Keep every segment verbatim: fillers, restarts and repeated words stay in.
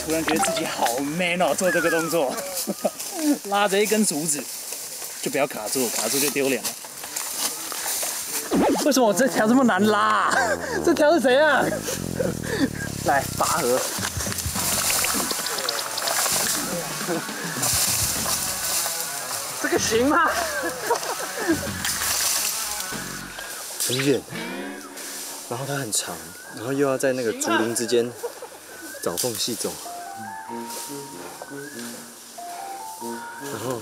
突然觉得自己好 man 哦，做这个动作，拉着一根竹子，就不要卡住，卡住就丢脸了。为什么我这条这么难拉、啊？这条是怎样？来拔河。这个行吗？ 很远，然后它很长，然后又要在那个竹林之间找缝隙走，然后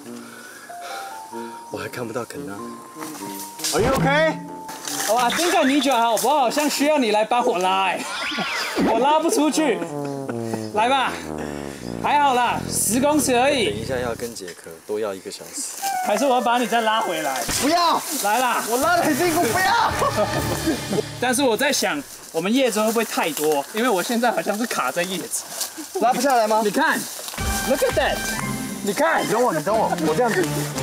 我还看不到肯纳。Are you okay？ 好吧，丁克你讲好不好？像需要你来帮我拉、欸，我拉不出去。来吧，还好啦，十公尺而已。 等一下要跟杰克多要一个小时。 还是我要把你再拉回来？ 不要， 来啦， 我拉得很辛苦，不要。 但是我在想，我们叶子会不会太多？因为我现在好像是卡在叶子， 拉不下来吗？ 你看 ，Look at that， 你看， 你等我，你等我，我这样子。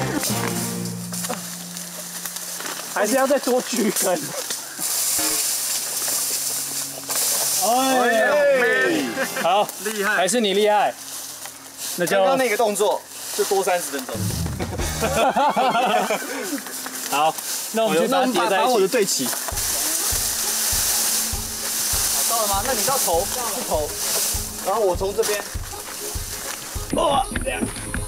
还是要再多锯根。哎，好， 厉害， 还是你厉害。那就刚刚那个动作就多三十分钟。 好，那我们就把它叠在一起。 把我的对齐。好，到了吗？那你到头，是头，然后我从这边。 哇，这样。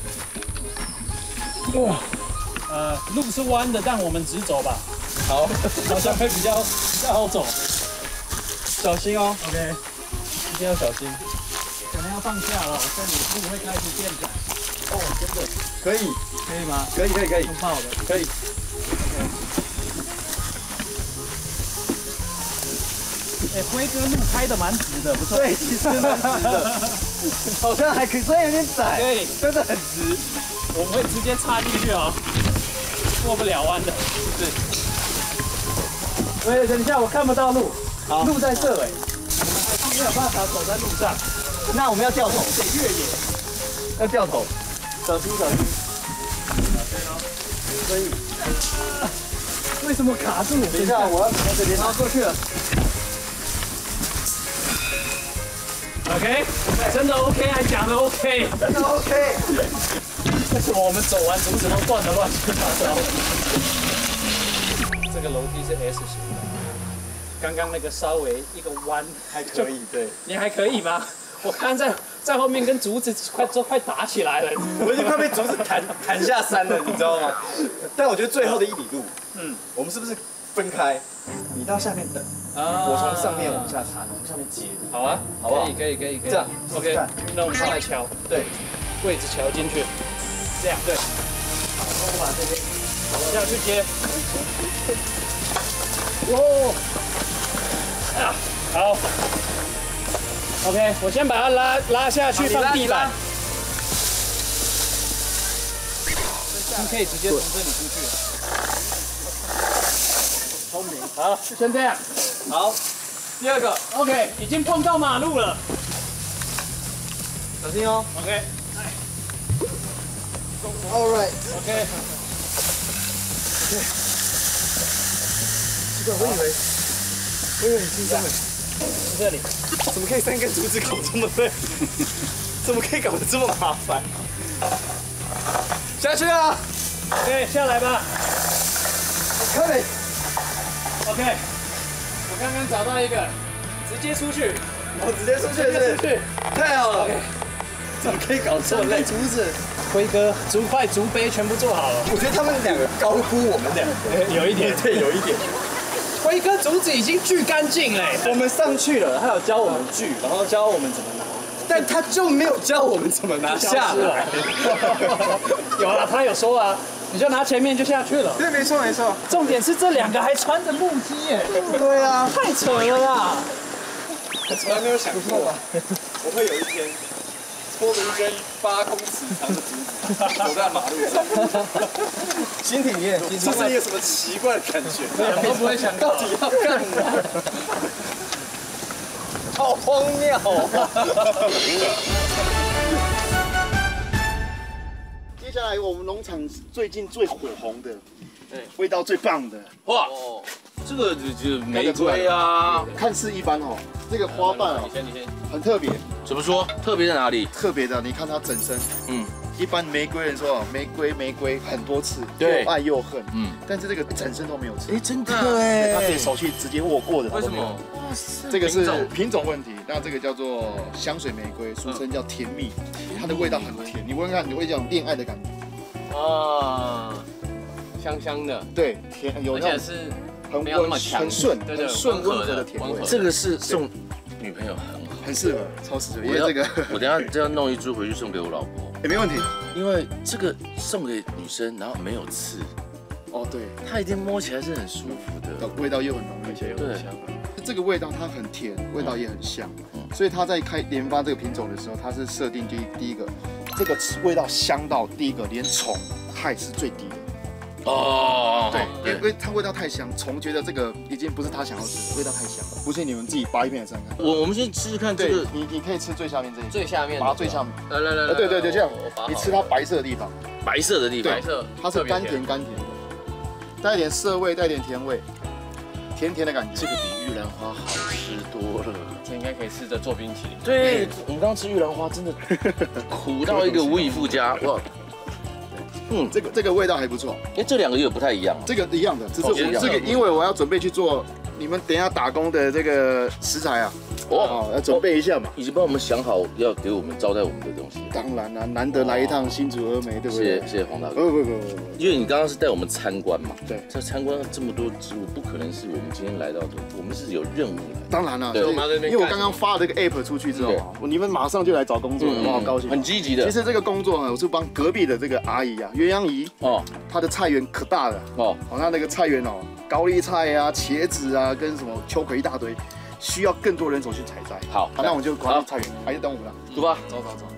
哇，呃，路是弯的，但我们直走吧。 好， 好像会比较比较好走。 小心哦。 OK， 一定要小心。 可能要放下了，这里路会开始变窄。哦，真的。 可以， 可以吗？ 可以，可以，可以。 用炮的， 可以。 哎，辉哥路开的蛮直的，不错。 对，其实蛮直的，好像还可以，虽然有点窄， 对， 真的很直。 我们会直接插进去哦，过不了弯的。 是。 喂，等一下，我看不到路， 好， 路在这哎，我们没有办法走在路上。 那我们要掉头， 得越野， 要掉头，小心小心。可以。 为什么卡住？ 等一下，我要从这边拉过去了。 OK， 真的 OK 还假的 OK？ 真的 OK。 为什么我们走完竹子都断得乱七八糟？这个楼梯是 S 型的，刚刚那个稍微一个弯还可以，对。 你还可以吗？我看在在后面跟竹子快都快打起来了， 我已经快被竹子弹弹下山了，你知道吗？但我觉得最后的一里路，嗯，我们是不是分开？你到下面等，啊、我从上面往下插，从下面接。 好啊， 好不好？ 可以可以可以可以。 这样 OK， 那我们上来敲， 对， 位置敲进去，这样对。好，我把这边这样去接。哦，啊，好。OK， 我先把它拉拉下去，放地板。你可以直接从这里出去了。聪明，好，就先这样。 好，第二个 OK， 已经碰到马路了。 小心哦。 OK， All right。 OK。 OK。这个我以为，我以为很轻松诶。 从这里。 怎么可以三根竹子搞这么累？怎么可以搞得这么麻烦？下去啊！ OK， 下来吧。 快点。 OK， 我刚刚找到一个，直接出去。 我直接出去，直接出去，太好了。OK， 怎么可以搞这么累？竹子， 辉哥，竹块、竹杯全部做好了。 我觉得他们两个高估我们两个， 有一点， 对，有一点。 辉哥竹子已经锯干净嘞， 我们上去了，他有教我们锯，然后教我们怎么拿，但他就没有教我们怎么拿下来。 有啊，他有说啊，你就拿前面就下去了。 对，没错没错。 重点是这两个还穿着木屐耶。 对啊， 太扯了啦！ 我从来没有想过，我会有一天拖着一根八公尺长的竹子走在马路上，心体验，这是一个什么奇怪的感觉？ 我都不会想到底要干嘛？好荒谬接下来我们农场最近最火红的，味道最棒的， 哇，这个就就玫瑰啊， 看似一般哦， 这个花瓣哦， 你先，你先。 很特别。 怎么说？特别在哪里？ 特别的，你看它整身， 嗯， 一般玫瑰人说玫瑰玫瑰很多刺， 对又爱又恨， 嗯， 但是这个整身都没有刺。 哎，真的哎， 它可以手去直接握过的， 为什么？ 哇塞，这个是品种问题。那这个叫做香水玫瑰，俗称叫甜蜜，它的味道很甜，你闻看你会有种恋爱的感觉。 啊，香香的， 对，甜有那种是很没有那么强很顺、 对对很顺温和的温和的甜味温和， 这个是送女朋友很好， 很适合，超适合。因我要为这个我等下就要弄一株回去送给我老婆， 也没问题。 因为这个送给女生，然后没有刺， 哦，对， 它一定摸起来是很舒服的。 味道又很浓郁， 对， 这个味道它很甜，味道也很香，所以他在开研发这个品种的时候，它是设定第一第一个，这个味道香到第一个连虫害是最低的。 哦， 对，因为它味道太香，虫觉得这个已经不是他想要吃的，味道太香了。不信你们自己拔一片来尝看。 我我们先吃吃看这对个， 你你可以吃最下面这一片， 最下面， 拔最下面。 来来来呃，对对对，这样我拔好你吃它白色的地方， 白色的地方对， 白色， 它是甘甜甘甜的，带一点涩味，带一点甜味，甜甜的感觉。 这个比玉兰花好吃多了。 这应该可以试着做冰淇淋。 对，我们刚刚吃玉兰花真的苦到一个无以复加，哇！ 嗯，这个这个味道还不错。 哎，这两个又不太一样。 这个一样的，只是哦一样的我这个，因为我要准备去做你们等一下打工的这个食材啊，哦，要准备一下嘛。 已经帮我们想好要给我们招待我们的东西。 当然啦，难得来一趟新竹峨眉，对不谢对？ 谢谢谢黄大哥。 不不不不不， 因为你刚刚是带我们参观嘛， 对， 这参观这么多植物，不可能是我们今天来到的，我们是有任务来。 当然了， 对所以我们要在那边因为我刚刚发了这个 app 出去之后啊，你们马上就来找工作了，我好高兴， 很积极的。 其实这个工作呢，我是帮隔壁的这个阿姨啊，鸳鸯姨哦， 她的菜园可大了哦， 哦，那那个菜园哦，高丽菜啊、茄子啊，跟什么秋葵一大堆，需要更多人手去采摘。 好， 好，那我们就管理菜园，还是等我们了。 出发。 走走走。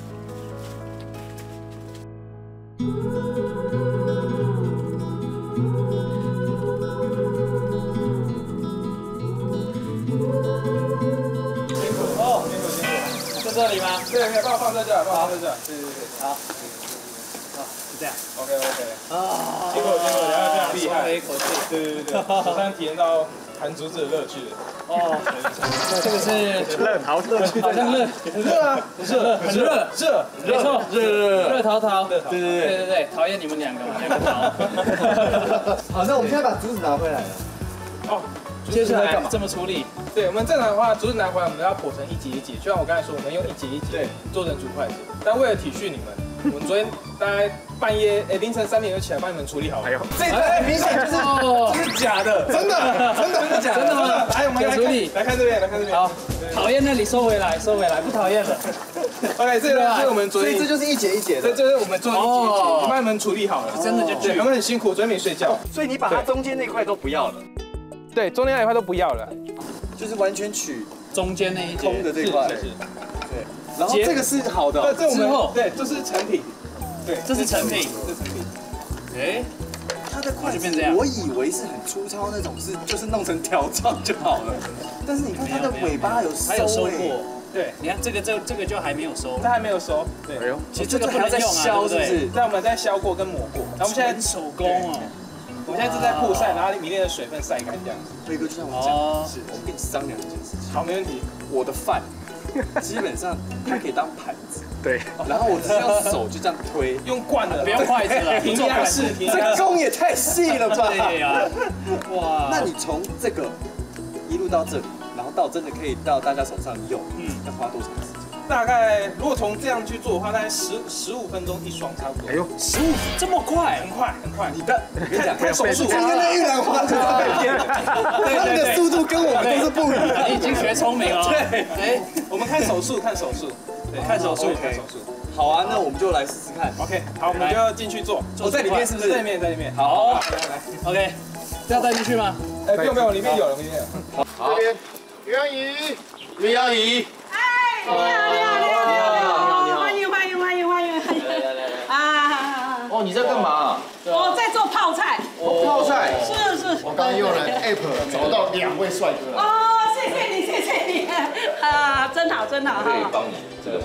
哦，在这里吗？ 对，可以帮我放在这，帮我放在这。对对对， 好，好，是这样。 OK OK。 啊， 结果结果然后这样厉害， 松了一口气。 对对对，我刚体验到弹竹子的乐趣了。 哦，这个是热好热好像热， 很热啊， 热，很热， 热， 没错， 热热热淘淘，对对对对对对，讨厌你们两个嘛，两个淘。 好，那我们现在把竹子拿回来了。 哦， 接下来这么处理， 对，我们正常的话，竹子拿回来，我们要剖成一节一节，就像我刚才说，我们用一节一节做成竹筷子。但为了体恤你们，我们昨天大概半夜哎凌晨三点就起来帮你们处理好了。哎呦，这很明显就是这是假的，真的，真的，真的假的？ 真的吗？ 来，我们来处理， 来看这边，来看这边。 好，讨厌那里收回来，收回来，不讨厌了。 OK， 这个是我们昨天， 所以这就是一节一节的。 这这是我们做一节一节，帮你们处理好了， 真的就对，他们很辛苦，昨天没睡觉。 所以你把它中间那块都不要了， 对，中间那一块都不要了， 就是完全取中间那一节空的这块。 是是。 对，然后这个是好的哦。 这我之后们对，这是成品，对， 这是成品。 这是成品。 哎， 它的筷子就变这样， 我以为是很粗糙那种，是就是弄成条状就好了。但是你看它的尾巴有收， 还有收哎过。 对， 你看这个这这个就还没有收这，还没有熟。对，哎呦， 其实这个不还在能用啊， 削， 对不对？ 是不是？ 在我们在削过跟磨过，然后我们现在纯手工哦。 我们现在正在曝晒，然后里面的水分晒干这样子。 飞哥就像我哦讲，是我跟你商量一件事情， 好，没问题。 我的饭基本上它可以当盘子， 对， 然后我只要手就这样推。 用惯了， 不用筷子了， 平压式，平这压式。 工也太细了吧！ 对呀，哇， 那你从这个一路到这里，然后到真的可以到大家手上用， 嗯要花多长时间？ 大概如果从这样去做的话，大概十十五分钟一双差不多。 哎呦， 十五这么快很，快很快。 你的，我跟你讲， 看手速， 今天的玉兰花就是被骗的，他们的速度跟我们都是不一样。 你已经学聪明了。 对， 哎， 我们看手速，看手速，对，看手速，看手速。 好啊，那我们就来试试看。 OK， 好，我们就进去做。 我在里面是不是？ 在里面，在里面。 好来来来， ，OK，这要带进去吗？ 哎，不用不用，里面有了，里面有。 这边鸳鸯姨， 鸳鸯姨， 哎，你好，你好，你好，你好，你好，欢迎，欢迎，欢迎，欢迎，欢迎。 来来来来， 啊， 哦，你在干嘛？ 我在做泡菜。 泡菜。 是是。 我刚刚用了 app 找到两位帅哥了。 哦，谢谢你，谢谢你。啊，真好，真好可以哈。 帮你这个忙。 可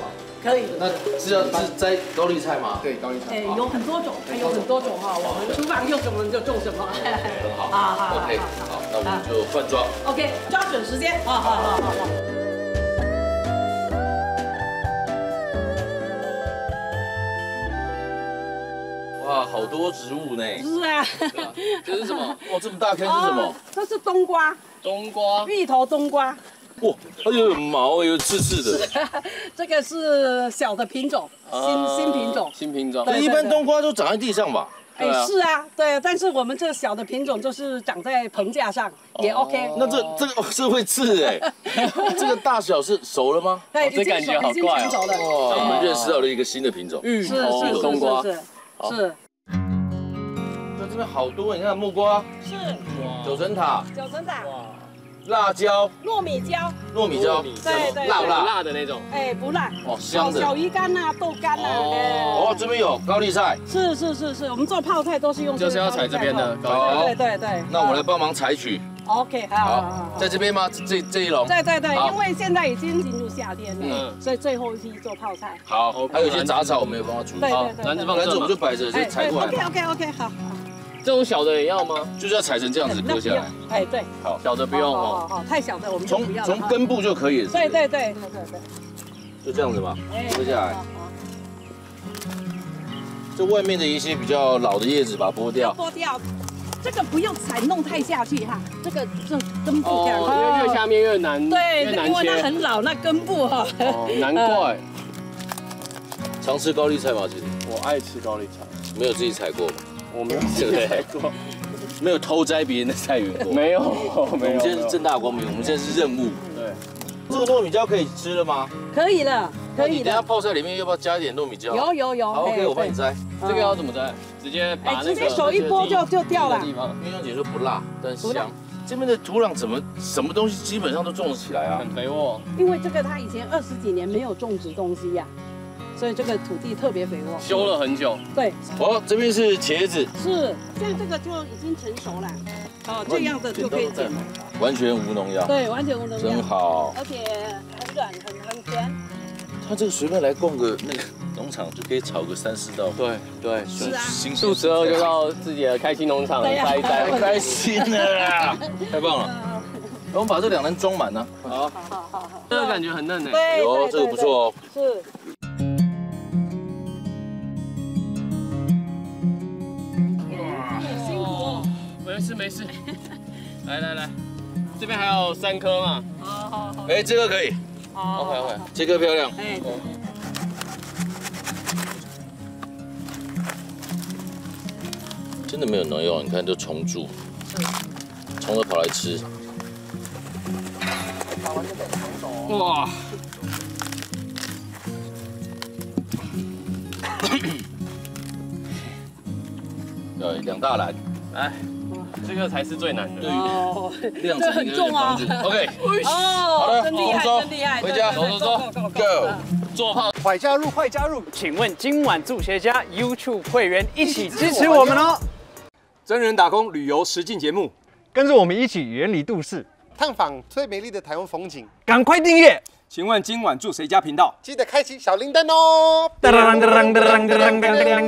可以。 那是要是摘高丽菜吗？ 对，高丽菜。 哎，有很多种，还有很多种哈。我们厨房用什么就种什么。 很好。 好好 OK， 好，那我们就换装。 OK， 抓准时间。好好好好好。 哇，好多植物呢。 是啊。 这是什么？哇，这么大颗是什么？ 这是冬瓜。 冬瓜。 芋头冬瓜。 哇，它有毛，有刺刺的。 这个是小的品种，新新品种。 新品种。 一般冬瓜都长在地上吧？ 哎，是啊，对，但是我们这小的品种就是长在棚架上，也 OK。 那这这个是会刺哎，这个大小是熟了吗？ 对， 这感觉好怪哦。 哇，我们认识到了一个新的品种， 芋头冬瓜。 是是。 那这边好多，你看木瓜， 是九层塔， 九层塔， 辣椒， 糯米椒， 糯米椒， 对对， 辣不辣？ 辣的那种。 哎，不辣。 哦，香的。 小鱼干呐，豆干呐。 哦，这边有高丽菜。 是是是是，我们做泡菜都是用。 就是要采这边的高丽菜。 对对对。 那我来帮忙采取。 OK， 好好好。 在这边吗？这这一笼？ 对对对，因为现在已经进入夏天了，所以最后一批做泡菜。 好，还有一些杂草我们也帮他处理。 对对对。 篮子放篮子我们就摆着，就采过来。 OK OK OK， 好。 这种小的也要吗？ 就是要采成这样子割下来。 哎，对。 好，小的不用哦。 好，太小的我们就不要了。 从从根部就可以了。 对对对对对对。 就这样子嘛，割下来。这外面的一些比较老的叶子把它剥掉。 剥掉。这个不用采弄太下去哈，这个这根部这样。 哦，因为越下面越难。 对， 越难因为它切。 很老，那根部哈。 哦，难怪。 常吃高丽菜吗？其实我爱吃高丽菜。 没有自己采过吗？ 我没有自己采过。 没有偷摘别人的菜园过？ 没有，没有。 我们现在是正大光明，我们现在是任务。 对。 这个糯米椒可以吃了吗？ 可以了，可以。 你等下泡菜里面要不要加一点糯米椒？ 有有有。 好 ，OK， 我帮你摘。 这个要怎么摘？直接把那个。 直接手一拨就就掉了。 因为香姐说不辣，但香。这边的土壤怎么什么东西基本上都种得起来啊？ 很肥沃。 因为这个它以前二十几年没有种植东西呀。所以这个土地特别肥沃， 修了很久。 对， 哦，这边是茄子， 是，像这个就已经成熟了，哦，这样的就可以剪了， 完全无农药， 对，完全无农药， 真好， 而且很软，很很甜。 他这个随便来逛个那个农场就可以炒个三四道， 对对， 是啊， 肚十二就到自己的开心农场摘一摘， 太开心了啦，太棒了。我们把这两篮装满呢， 好，好好好，这个感觉很嫩诶， 对， 哦，这个不错哦， 是。 没事没事，来来来，这边还有三颗嘛。 好好好。 哎，这个可以。 好 ，OK OK， 这个漂亮。 哎。 真的没有农药，你看都虫蛀，虫都跑来吃。 哇！ 对，两大篮。 来，这个才是最难的。 哦， 量这很重啊。 OK， 哦， 好的， 真厉害，真厉害。 回家，走走走 ，Go， 做炮， 快加入，快加入！ 请问今晚助学家 YouTube 会员一起支持我们哦。 真人打工旅游实境节目， 跟着我们一起远离都市， 探访最美丽的台湾风景。 赶快订阅！ 请问今晚住谁家频道？ 记得开启小铃铛哦。